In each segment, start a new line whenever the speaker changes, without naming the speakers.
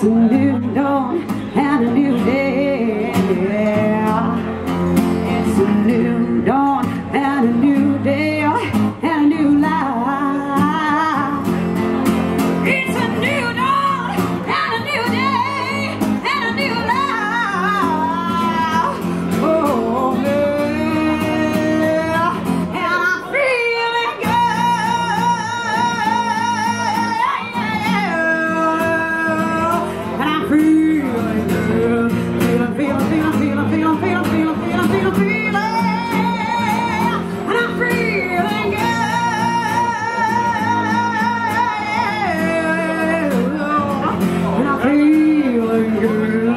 a new dawn and a new day. It's a new dawn and a new day and a new life. It's a new dawn and a new day and a new life. Oh yeah, and I'm feeling good. And I'm feeling good. Feeling. And I'm feeling good.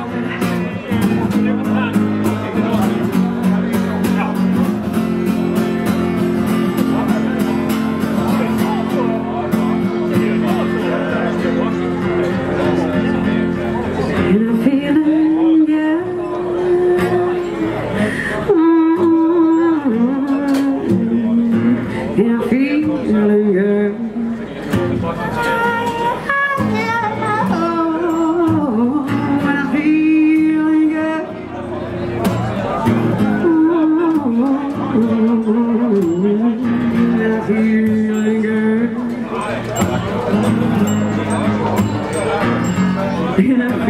Feeling good.